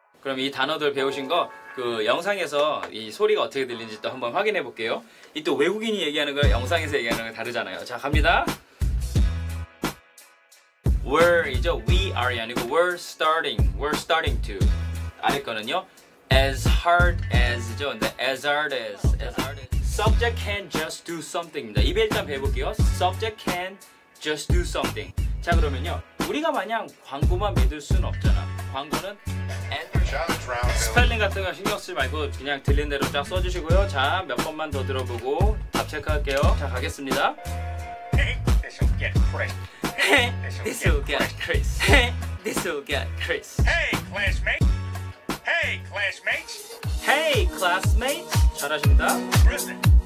그럼 이 단어들 배우신 거 그 영상에서 이 소리가 어떻게 들리는지 또 한번 확인해 볼게요. 이 또 외국인이 얘기하는 거 영상에서 얘기하는 거 다르잖아요. 자, 갑니다. were이죠. we are이 아니고 we're starting to. 아래 거는요. as hard as죠. 근데 as hard as. subject can just do something입니다. 입에 일단 배워볼게요. subject can just do something. 자, 그러면요. 우리가 마냥 광고만 믿을 수는 없잖아. 광고는 스펠링 같은 거 신경 쓰지 말고 그냥 들린 대로 쫙 써주시고요. 자, 몇 번만 더 들어보고 답 체크할게요. 자, 가겠습니다. Hey, this'll get Chris. Hey, this'll get Chris. Hey, this'll get Chris. Hey, classmate. Hey, classmates. Hey, classmates. 잘하십니다. Listen.